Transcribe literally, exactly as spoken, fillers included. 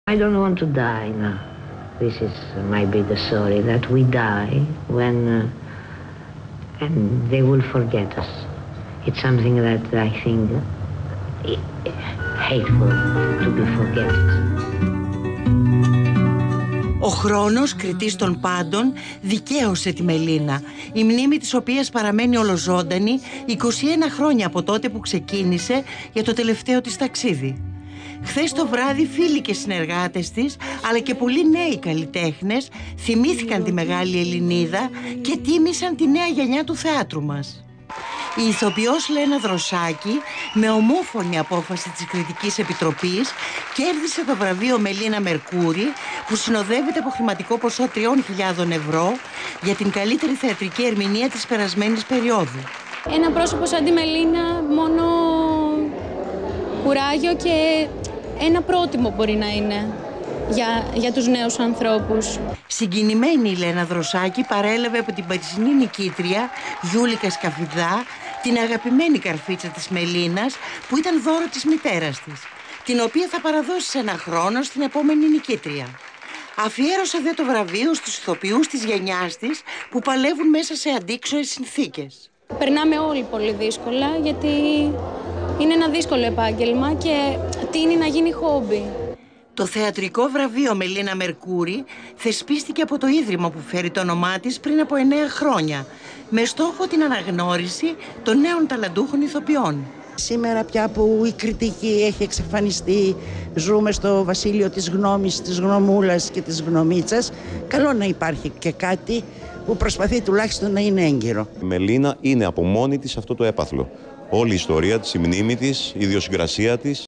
I don't want to die now. This is my biggest story, that we die when uh, and they will forget us. It's something that I think hateful to be forgotten. Ο χρόνος, κριτής των πάντων, δικαίωσε τη Μελίνα, η μνήμη της οποίας παραμένει ολοζώντανη είκοσι ένα χρόνια από τότε που ξεκίνησε για το τελευταίο της ταξίδι. Χθες το βράδυ φίλοι και συνεργάτες της, αλλά και πολλοί νέοι καλλιτέχνες θυμήθηκαν τη μεγάλη Ελληνίδα και τίμησαν τη νέα γενιά του θεάτρου μας. Η ηθοποιός Λένα Δροσάκη, με ομόφωνη απόφαση της Κριτικής Επιτροπής, κέρδισε το βραβείο Μελίνα Μερκούρη, που συνοδεύεται από χρηματικό ποσό τριών χιλιάδων ευρώ για την καλύτερη θεατρική ερμηνεία της περασμένης περίοδου. Ένα πρόσωπο σαν τη Μελίνα, μόνο κουράγιο και ένα πρότιμο μπορεί να είναι για, για τους νέους ανθρώπους. Συγκινημένη η Λένα Δροσάκη παρέλαβε από την περσινή νικήτρια Γιούλικα Σκαφιδά την αγαπημένη καρφίτσα της Μελίνας, που ήταν δώρο της μητέρας της, την οποία θα παραδώσει σε ένα χρόνο στην επόμενη νικήτρια. Αφιέρωσε δε το βραβείο στους ηθοποιούς της γενιάς της που παλεύουν μέσα σε αντίξωες συνθήκες. Περνάμε όλοι πολύ δύσκολα, γιατί είναι ένα δύσκολο επάγγελμα και τείνει να γίνει χόμπι. Το θεατρικό βραβείο Μελίνα Μερκούρη θεσπίστηκε από το ίδρυμα που φέρει το όνομά της πριν από εννέα χρόνια, με στόχο την αναγνώριση των νέων ταλαντούχων ηθοποιών. Σήμερα πια που η κριτική έχει εξαφανιστεί, ζούμε στο βασίλειο της γνώμης, της γνωμούλας και της γνωμίτσας, καλό να υπάρχει και κάτι που προσπαθεί τουλάχιστον να είναι έγκυρο. Η Μελίνα είναι από μόνη της αυτό το έπαθλο. Όλη η ιστορία της, η μνήμη της, η ιδιοσυγκρασία της